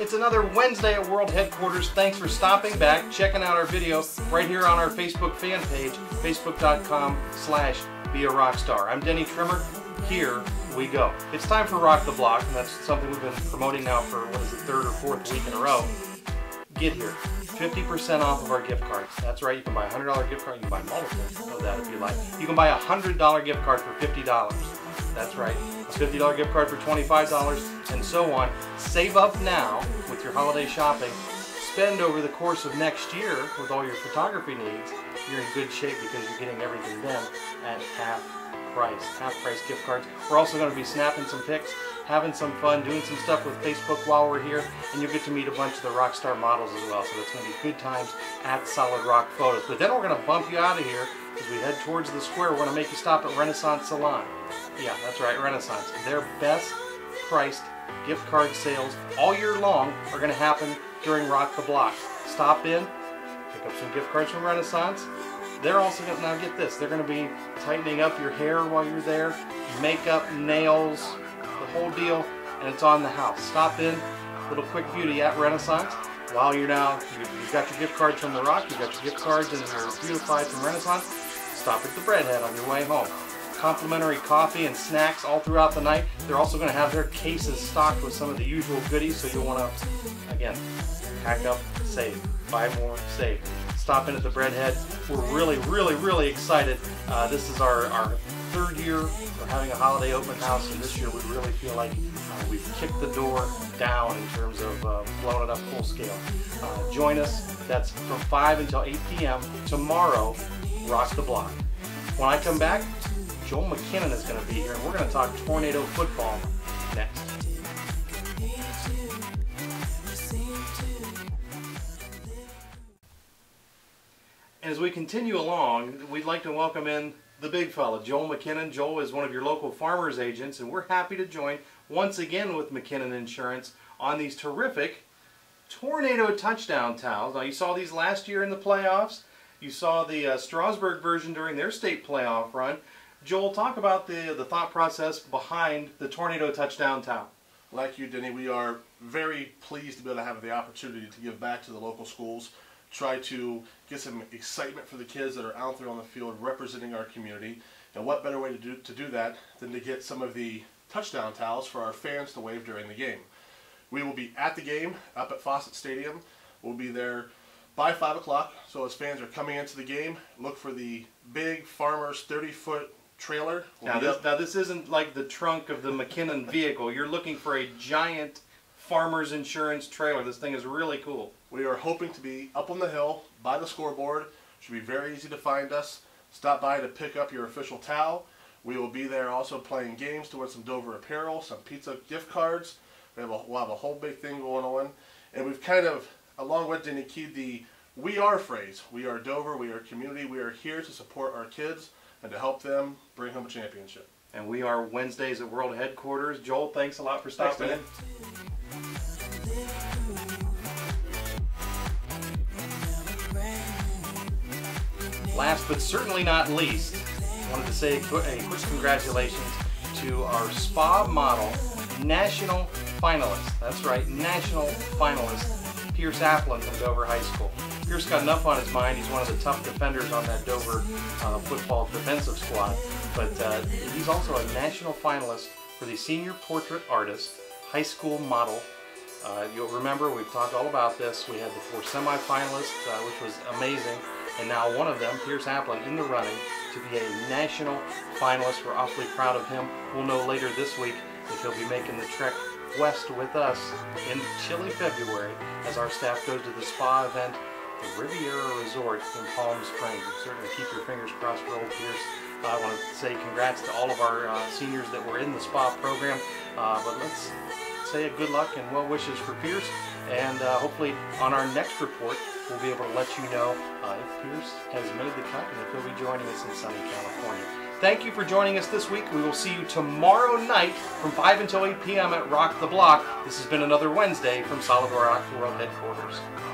It's another Wednesday at World Headquarters. Thanks for stopping back, checking out our video right here on our Facebook fan page, facebook.com/bearockstar. I'm Denny Trimmer. Here we go. It's time for Rock the Block, and that's something we've been promoting now for, what is it, third or fourth week in a row. Get here. 50% off of our gift cards. That's right, you can buy a $100 gift card, you can buy multiple of that if you like. You can buy a $100 gift card for $50. That's right, a $50 gift card for $25, and so on. Save up now with your holiday shopping. Spend over the course of next year with all your photography needs. You're in good shape because you're getting everything done at half price gift cards. We're also going to be snapping some pics, having some fun, doing some stuff with Facebook while we're here, and you'll get to meet a bunch of the Rockstar models as well. So it's going to be good times at Solid Rock Photos. But then we're going to bump you out of here as we head towards the square. We're going to make you stop at Renaissance Salon. Yeah, that's right, Renaissance. Their best priced gift card sales all year long are going to happen during Rock the Block. Stop in, pick up some gift cards from Renaissance. They're also going to, now get this, they're going to be tightening up your hair while you're there, makeup, nails, the whole deal, and it's on the house. Stop in, little quick beauty at Renaissance. While you're now, you've got your gift cards from The Rock, you've got your gift cards and your beautified from Renaissance, stop at the Breadhead on your way home. Complimentary coffee and snacks all throughout the night. They're also going to have their cases stocked with some of the usual goodies, so you'll want to, again, pack up, save, buy more, save. Stop in at the Breadhead. We're really excited. This is our third year for having a holiday open house, and this year we really feel like we've kicked the door down in terms of blowing it up full scale. Join us. That's from 5 until 8 p.m. tomorrow. Rock the Block. When I come back, Joel McKinnon is going to be here, and we're going to talk tornado football next. As we continue along, we'd like to welcome in the big fella, Joel McKinnon. Joel is one of your local farmers agents, and we're happy to join once again with McKinnon Insurance on these terrific tornado touchdown towels. Now, you saw these last year in the playoffs. You saw the Strasburg version during their state playoff run. Joel, talk about the thought process behind the tornado touchdown towel. Like you, Denny, we are very pleased to be able to have the opportunity to give back to the local schools, try to get some excitement for the kids that are out there on the field representing our community. And what better way to do that than to get some of the touchdown towels for our fans to wave during the game. We will be at the game up at Fawcett Stadium. We'll be there by 5 o'clock, so as fans are coming into the game, look for the big Farmers 30-foot trailer. Now this isn't like the trunk of the McKinnon vehicle. You're looking for a giant Farmers Insurance trailer. This thing is really cool. We are hoping to be up on the hill by the scoreboard. Should be very easy to find us. Stop by to pick up your official towel. We will be there also playing games to win some Dover apparel, some pizza gift cards. We'll have a whole big thing going on. And we've kind of, along with Denny, keyed the "we are" phrase. We are Dover, we are community, we are here to support our kids and to help them bring home a championship. And we are Wednesdays at World Headquarters. Joel, thanks a lot for stopping in. Last but certainly not least, I wanted to say a quick congratulations to our spa model national finalist. That's right, national finalist, Pierce Applin from Dover High School. Pierce got enough on his mind. He's one of the tough defenders on that Dover football defensive squad. But he's also a national finalist for the Senior Portrait Artist High School Model. You'll remember we've talked all about this. We had the 4 semifinalists, which was amazing. And now one of them, Pierce Applin, in the running to be a national finalist. We're awfully proud of him. We'll know later this week if he'll be making the trek west with us in chilly February as our staff goes to the spa event, the Riviera Resort in Palm Springs. Certainly keep your fingers crossed for old Pierce. I want to say congrats to all of our seniors that were in the spa program. But let's say a good luck and well wishes for Pierce. And hopefully on our next report, we'll be able to let you know if Pierce has made the cut and if he'll be joining us in sunny California. Thank you for joining us this week. We will see you tomorrow night from 5 until 8 p.m. at Rock the Block. This has been another Wednesday from Solid Rock World Headquarters.